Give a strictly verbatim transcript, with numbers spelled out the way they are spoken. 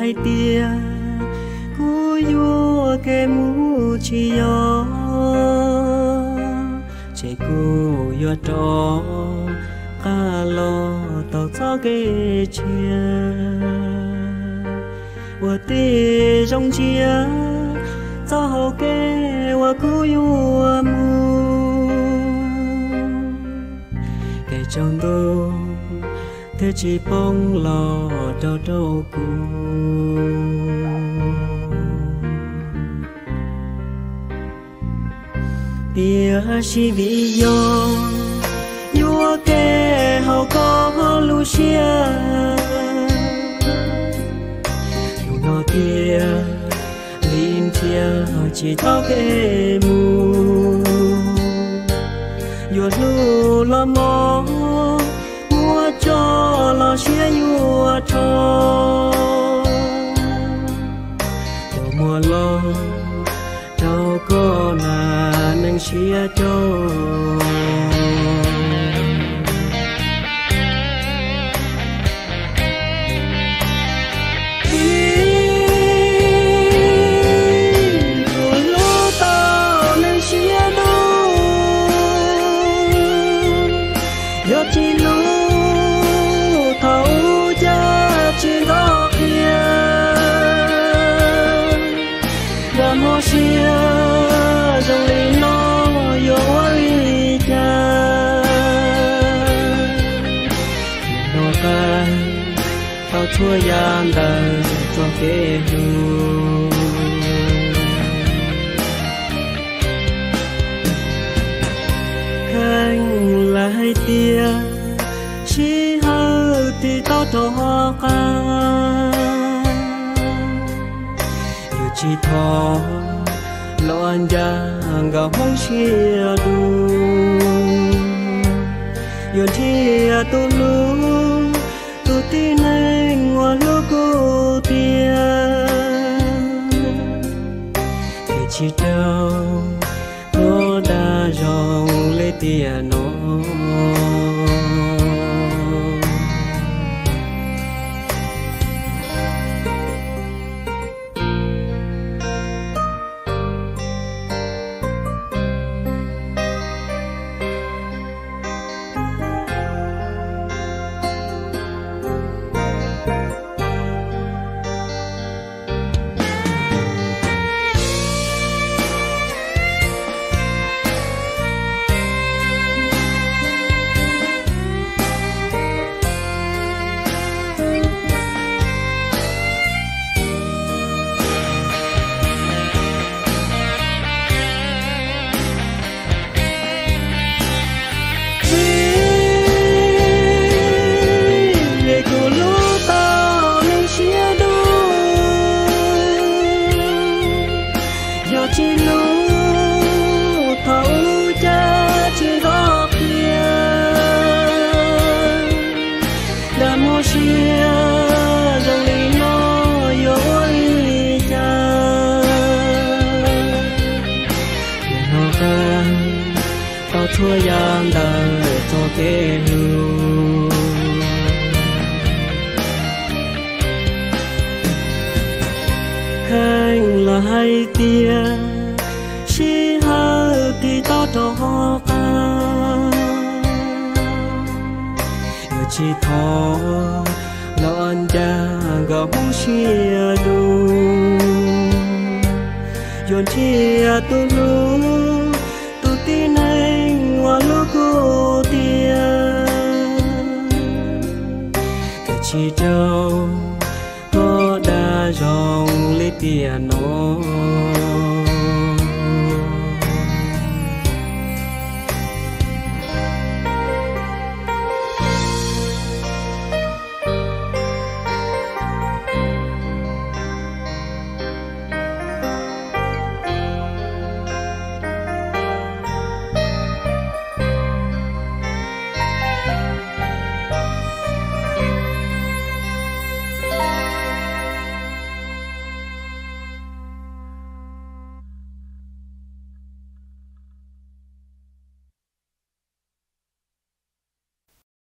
hai tia cú vua cái mũ chi gió chạy cú vua trò cá lo tàu gió cái chia vua tê trong chia gió hậu cái vua cú vua mu cái trong tôi thế chỉ bông lò trâu trâu cù tia chỉ vì do vua kê hậu có Lucia dù nó tia linh tia chỉ tao kê mù vua lu lo mò mua cho lo xia vua cho mùa lo đâu có là nâng xia cho xia dòng lý nó dối cha nó ca tao chua gian đời cho kế hư khanh là hai tia chỉ hơ thì tao cho ca yêu chỉ thọ loan giang gạo mong chia du yon chia tu lu tu tin anh ngoan lu cô tia để chỉ trao nó đã rong lấy tia nó chỉ lu thấu cha chỉ có kia đã mua chia dòng lý nó dối cha nó ca tao chua gian đời cho kế lưu khanh là hai tia chỉ hơ thì tao cho ca yêu chỉ thọ loan giang gạo mong chia du yon chia tu lu tu tin anh ngoan lu cô tia chỉ trâu nó đã rong lấy tiền